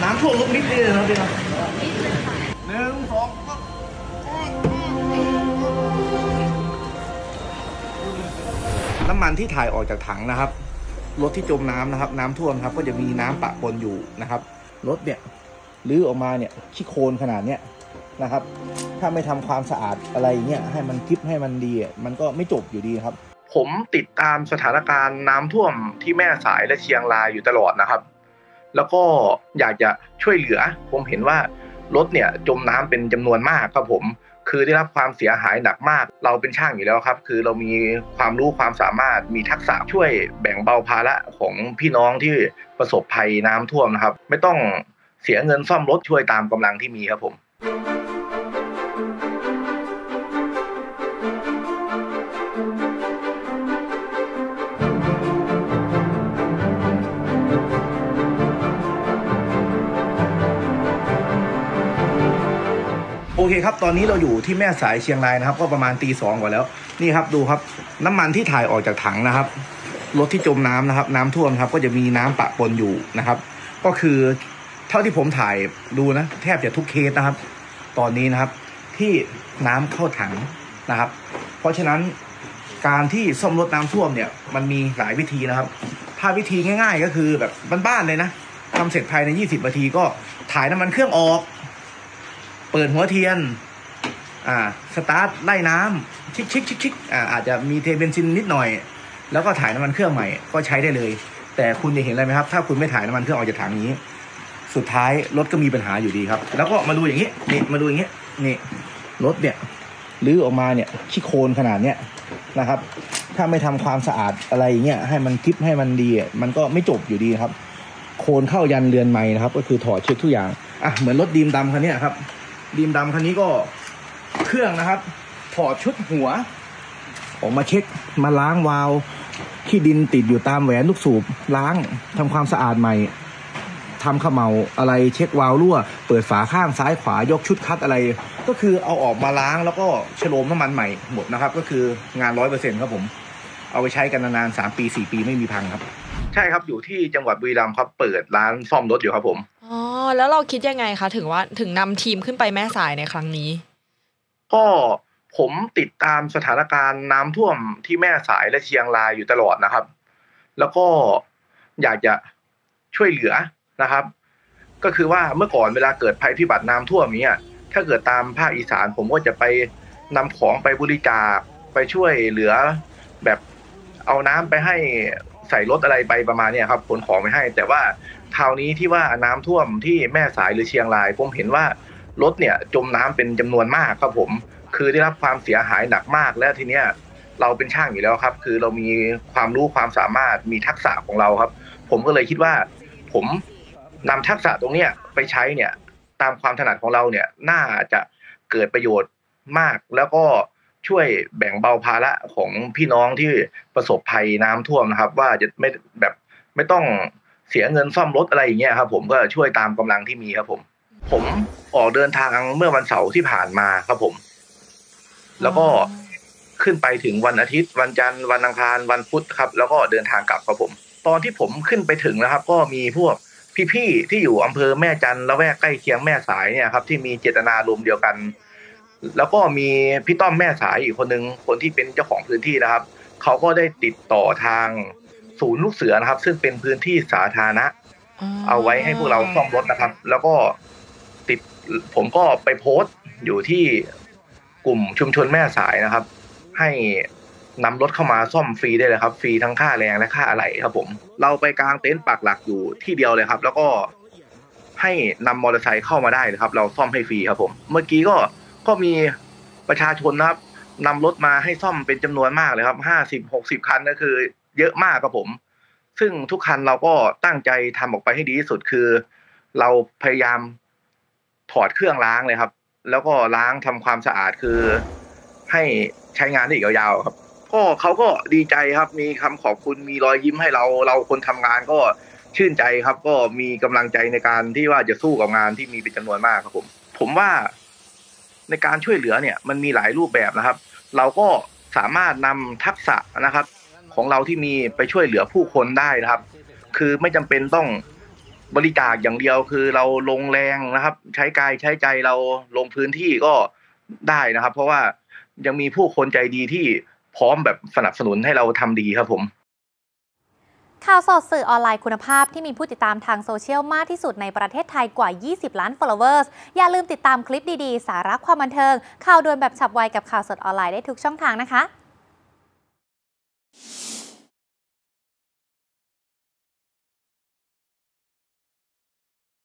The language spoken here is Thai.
น้ำท่วมรถมิดเลยนะพี่นะหนึ่งสองน้ำมันที่ถ่ายออกจากถังนะครับรถที่จมน้ำนะครับน้ำท่วมครับก็จะมีน้ำปะปนอยู่นะครับรถเนี่ยลื้อออกมาเนี่ยขี้โคลนขนาดเนี้ยนะครับถ้าไม่ทำความสะอาดอะไรเงี้ยให้มันทิพให้มันดีมันก็ไม่จบอยู่ดีครับผมติดตามสถานการณ์น้ำท่วมที่แม่สายและเชียงรายอยู่ตลอดนะครับแล้วก็อยากจะช่วยเหลือผมเห็นว่ารถเนี่ยจมน้ำเป็นจำนวนมากครับผมคือได้รับความเสียหายหนักมากเราเป็นช่างอยู่แล้วครับคือเรามีความรู้ความสามารถมีทักษะช่วยแบ่งเบาภาระของพี่น้องที่ประสบภัยน้ำท่วมนะครับไม่ต้องเสียเงินซ่อมรถช่วยตามกำลังที่มีครับผมโอเคครับตอนนี้เราอยู่ที่แม่สายเชียงรายนะครับก็ประมาณตี 2กว่าแล้วนี่ครับดูครับน้ำมันที่ถ่ายออกจากถังนะครับรถที่จมน้ำนะครับน้ำท่วมครับก็จะมีน้ำปะปนอยู่นะครับก็คือเท่าที่ผมถ่ายดูนะแทบจะทุกเคสนะครับตอนนี้นะครับที่น้ำเข้าถังนะครับเพราะฉะนั้นการที่ซ่อมรถน้ำท่วมเนี่ยมันมีหลายวิธีนะครับถ้าวิธีง่ายๆก็คือแบบบ้านๆเลยนะทำเสร็จภายใน20 นาทีก็ถ่ายน้ำมันเครื่องออกเปิดหัวเทียนสตาร์ทไล่น้ำชิกอาจจะมีเทเบนซินนิดหน่อยแล้วก็ถ่ายน้ำมันเครื่องใหม่ก็ใช้ได้เลยแต่คุณจะเห็นอะไรไหมครับถ้าคุณไม่ถ่ายน้ำมันเครื่องออกจากถังนี้สุดท้ายรถก็มีปัญหาอยู่ดีครับแล้วก็มาดูอย่างนี้นี่มาดูอย่างนี้นี่รถเนี่ยลื้อออกมาเนี่ยขี้โคลนขนาดเนี้ยนะครับถ้าไม่ทำความสะอาดอะไรเงี้ยให้มันทิพให้มันดีมันก็ไม่จบอยู่ดีครับโคลนเข้ายันเรือนไม้นะครับก็คือถอดเช็คทุกอย่างเหมือนรถดีมดำคันนี้ครับดีมดำคันนี้ก็เครื่องนะครับถอดชุดหัวออกมาเช็คมาล้างวาล์วขี้ดินติดอยู่ตามแหวนลูกสูบล้างทำความสะอาดใหม่ทำเขม่าอะไรเช็ควาล์วรั่วเปิดฝาข้างซ้ายขวายกชุดคัดอะไรก็คือเอาออกมาล้างแล้วก็ฉโลมน้ำมันใหม่หมดนะครับก็คืองาน 100% ครับผมเอาไปใช้กันนานๆ3 ปี 4 ปีไม่มีพังครับใช่ครับอยู่ที่จังหวัดบุรีรัมย์ครับเปิดร้านซ่อมรถอยู่ครับผมอ๋อแล้วเราคิดยังไงคะถึงนำทีมขึ้นไปแม่สายในครั้งนี้ก็ผมติดตามสถานการณ์น้ำท่วมที่แม่สายและเชียงรายอยู่ตลอดนะครับแล้วก็อยากจะช่วยเหลือนะครับก็คือว่าเมื่อก่อนเวลาเกิดภัยพิบัติน้ำท่วมนี้ถ้าเกิดตามภาคอีสานผมก็จะไปนำของไปบริจาคไปช่วยเหลือแบบเอาน้ำไปให้ใส่รถอะไรไปประมาณนี้ครับขนของไปให้แต่ว่าคราวนี้ที่ว่าน้ำท่วมที่แม่สายหรือเชียงรายผมเห็นว่ารถเนี่ยจมน้ำเป็นจำนวนมากครับผมคือได้รับความเสียหายหนักมากและทีเนี้ยเราเป็นช่างอยู่แล้วครับคือเรามีความรู้ความสามารถมีทักษะของเราครับผมก็เลยคิดว่าผมนำทักษะตรงเนี้ยไปใช้เนี่ยตามความถนัดของเราเนี่ยน่าจะเกิดประโยชน์มากแล้วก็ช่วยแบ่งเบาภาระของพี่น้องที่ประสบภัยน้ำท่วมนะครับว่าจะไม่ต้องเสียเงินซ่อมรถอะไรอย่างเงี้ยครับผมก็ช่วยตามกำลังที่มีครับผมออกเดินทางเมื่อวันเสาร์ที่ผ่านมาครับผมแล้วก็ขึ้นไปถึงวันอาทิตย์วันจันทร์วันอังคารวันพุธครับแล้วก็เดินทางกลับครับผมตอนที่ผมขึ้นไปถึงนะครับก็มีพวกพี่ๆที่อยู่อำเภอแม่จันทร์ละแวกใกล้เคียงแม่สายเนี่ยครับที่มีเจตนารมณ์เดียวกันแล้วก็มีพี่ต้อมแม่สายอีกคนนึงคนที่เป็นเจ้าของพื้นที่นะครับเขาก็ได้ติดต่อทางศูนย์ลูกเสือนะครับซึ่งเป็นพื้นที่สาธารณะเอาไว้ให้พวกเราซ่อมรถนะครับแล้วก็ผมก็ไปโพสต์อยู่ที่กลุ่มชุมชนแม่สายนะครับให้นำรถเข้ามาซ่อมฟรีได้เลยครับฟรีทั้งค่าแรงและค่าอะไหล่ครับผมเราไปกางเต็นท์ปักหลักอยู่ที่เดียวเลยครับแล้วก็ให้นำมอเตอร์ไซค์เข้ามาได้เลยครับเราซ่อมให้ฟรีครับผมเมื่อกี้ก็มีประชาชนนะครับนำรถมาให้ซ่อมเป็นจำนวนมากเลยครับ50-60 คันก็คือเยอะมากครับผมซึ่งทุกคันเราก็ตั้งใจทำออกไปให้ดีที่สุดคือเราพยายามถอดเครื่องล้างเลยครับแล้วก็ล้างทำความสะอาดคือให้ใช้งานได้อีกยาวๆครับก็เขาก็ดีใจครับมีคำขอบคุณมีรอยยิ้มให้เราคนทำงานก็ชื่นใจครับก็มีกำลังใจในการที่ว่าจะสู้กับงานที่มีเป็นจำนวนมากครับผมว่าในการช่วยเหลือเนี่ยมันมีหลายรูปแบบนะครับเราก็สามารถนำทักษะนะครับของเราที่มีไปช่วยเหลือผู้คนได้นะครับคือไม่จำเป็นต้องบริจาคอย่างเดียวคือเราลงแรงนะครับ ใช้กายใช้ใจเราลงพื้นที่ก็ได้นะครับ เพราะว่ายังมีผู้คนใจดีที่พร้อมแบบสนับสนุนให้เราทำดีครับผมข่าวสดสื่อออนไลน์คุณภาพที่มีผู้ติดตามทางโซเชียลมากที่สุดในประเทศไทยกว่า 20 ล้าน followers อย่าลืมติดตามคลิปดีๆ สาระความบันเทิงข่าวด่วนแบบฉับไวกับข่าวสดออนไลน์ได้ทุกช่องทางนะคะ